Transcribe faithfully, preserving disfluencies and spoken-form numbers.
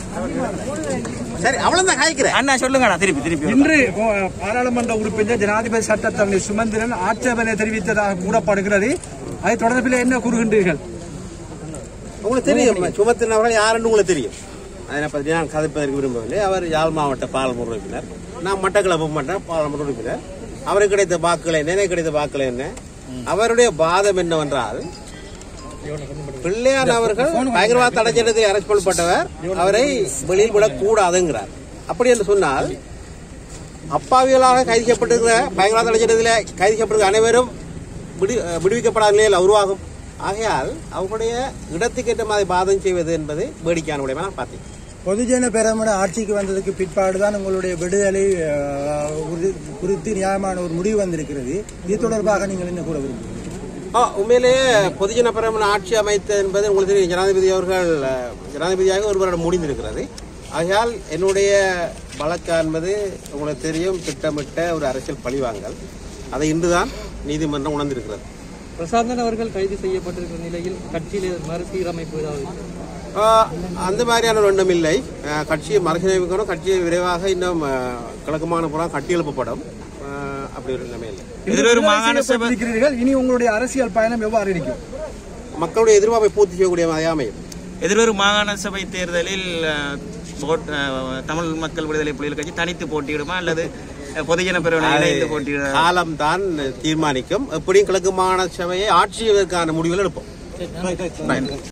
சரி, அவ்வளவுதான் காய்க்கிறேன். அண்ணா சொல்லுங்க திருப்பி திருப்பி. இன்று பாராளுமன்ற உறுப்பினர் ஜனாதிபதி சட்டத்தரணி சுமந்திரன் ஆட்சேபனை தெரிவித்ததாக கூறப்படுகிறது. அதை தொடர்பில் என்ன கூறுகின்றீர்கள்? உங்களுக்கு தெரியும் சுமத்தினவர்கள் யாருன்னு உங்களுக்கு தெரியும். அதனை பற்றி நான் கதைப்பதற்கு விரும்பவில்லை. அவர் யாழ் மாவட்ட பாராளுமன்ற உறுப்பினர், நான் மட்டக்களப்பு மாவட்ட பாராளுமன்ற உறுப்பினர். அவருக்கு கிடைத்த வாக்குகள் என்ன, எனக்கு கிடைத்த வாக்குகள் என்ன? அவருடைய வாதம் என்னவென்றால், பிள்ளையார் அவர்கள் பயங்கரவாத தடை சட்டத்தில் அரெஸ்ட் பண்ணப்பட்டவர், அவரை வெளியில் விடக்கூடாதுங்கிறார். அப்படி என்று சொன்னால் அப்பாவிகளாக கைது செய்யப்பட்டிருக்கிற பயங்கரவாத தடை சட்டத்தில் கைது செய்யப்பட்டிருக்கிற அனைவரும் விடுவிக்கப்படாத நிலையில் உருவாகும். ஆகையால் அவர்களுடைய இடத்துக்கு ஏற்ற மாதிரி பாதம் செய்வது என்பது வேடிக்கையான விடயமா நான் பார்த்தேன். பொதுஜன பெரமுன ஆட்சிக்கு வந்ததுக்கு பிற்பாடுதான் உங்களுடைய விடுதலை குறித்து நியாயமான ஒரு முடிவு வந்திருக்கிறது. இது தொடர்பாக நீங்கள் என்ன கூற விரும்புகிறீர்கள்? உண்மையிலேயே பொதுஜன பெரமுன ஆட்சி அமைத்தது என்பது உங்களுக்கு தெரியும். ஜனாதிபதி அவர்கள் ஜனாதிபதியாக ஒரு வருடம் முடிந்திருக்கிறது. ஆகையால் என்னுடைய வழக்கு என்பது உங்களுக்கு தெரியும், திட்டமிட்ட ஒரு அரசியல் பழிவாங்கல். அதை இன்றுதான் நீதிமன்றம் உணர்ந்திருக்கிறது. பிரசாந்தன் அவர்கள் கைது செய்யப்பட்டிருக்கிற நிலையில் கட்சியில் மறுசீரமைப்பு ஏதாவது அந்த மாதிரியான ஒரு எண்ணம் இல்லை. கட்சியை மறுசீரமைக்கணும், கட்சியை விரைவாக இன்னும் கிழக்கு மாநிலம் கட்டி எழுப்பப்படும். அப்படி ஒரு நிலைமை இல்லை. இனி உங்களுடைய அரசியல் பயணம் எவ்வாறு இருக்கும்? மக்களுடைய எதிர்பார்ப்பை பூர்த்தி செய்யக்கூடிய அமையும். எதிர்வரும் மாகாண சபை தேர்தலில் தமிழ் மக்கள் விடுதலை புலிகள் கட்சி தனித்து போட்டியிடுமா அல்லது பொதுஜன பெரமுன இணைந்து போட்டியிட காலம் தான் தீர்மானிக்கும். எப்படியும் கிழக்கு மாகாண சபையை ஆட்சி செய்வதற்கான முடிவுகள் எடுப்போம்.